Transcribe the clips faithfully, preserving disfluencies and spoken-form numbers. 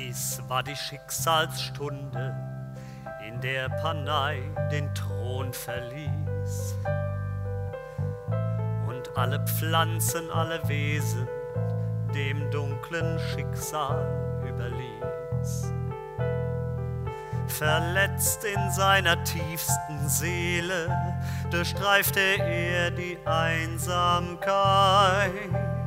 Dies war die Schicksalsstunde, in der PanNai den Thron verließ und alle Pflanzen, alle Wesen dem dunklen Schicksal überließ. Verletzt in seiner tiefsten Seele durchstreifte er die Einsamkeit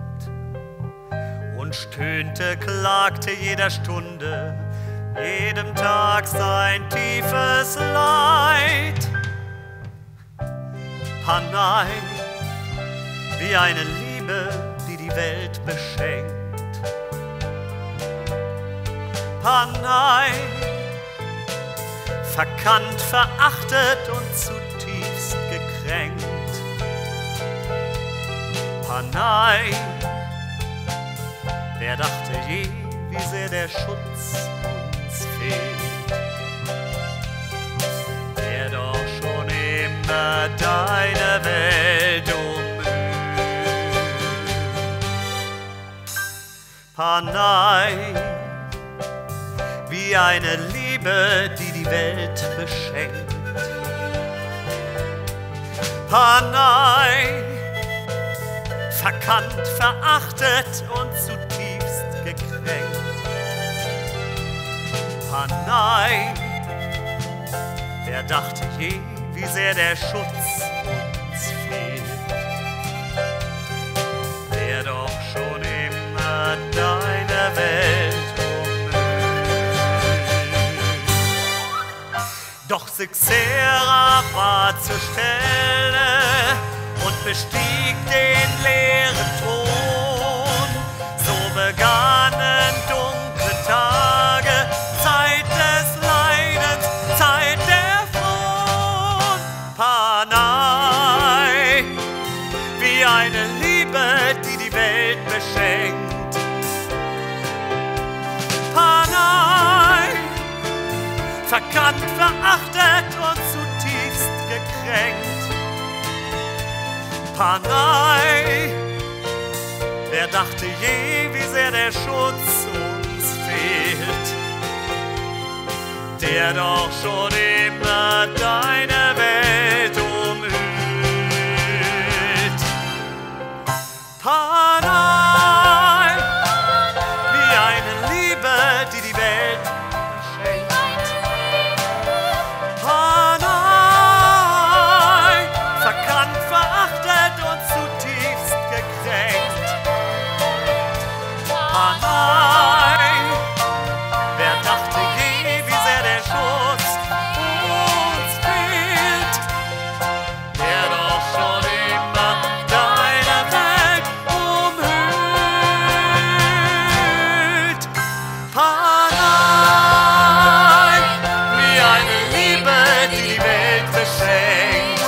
und stöhnte, klagte jeder Stunde, jedem Tag sein tiefes Leid. PanNai, wie eine Liebe, die die Welt beschenkt. PanNai, verkannt, verachtet und zutiefst gekränkt. PanNai, wer dachte je, wie sehr der Schutz uns fehlt, der doch schon immer deine Welt umhüllt. PanNai, wie eine Liebe, die die Welt beschenkt. PanNai, verkannt, verachtet und zutiefst gekränkt. PanNai, wer dachte je, wie sehr der Schutz uns fehlt, der doch schon immer deine Welt umhüllt. Doch Sixera war zur Stelle und bestieg den leeren Thron. So begannen dunkle Tage, Zeit des Leidens, Zeit der Fron. PanNai, wie eine Liebe, die die Welt beschenkt. PanNai, verkannt, verachtet und zutiefst gekränkt. PanNai, wer dachte je, wie sehr der Schutz uns fehlt, der doch schon immer deine Welt umhüllt. PanNai, wie eine Liebe, die die Welt beschenkt. PanNai, verkannt, verachtet und zutiefst gekränkt. PanNai, wer dachte je, wie sehr der Schutz uns fehlt, der doch schon immer deine Welt umhüllt. PanNai, wie eine Liebe, die die Welt beschenkt.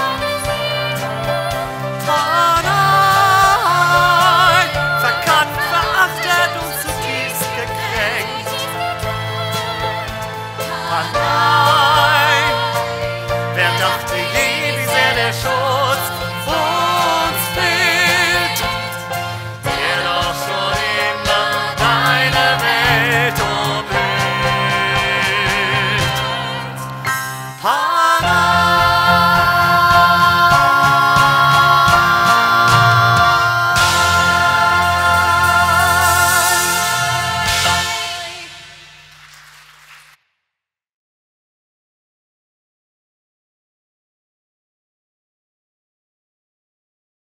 PanNai, verkannt, verachtet und zutiefst gekränkt. PanNai.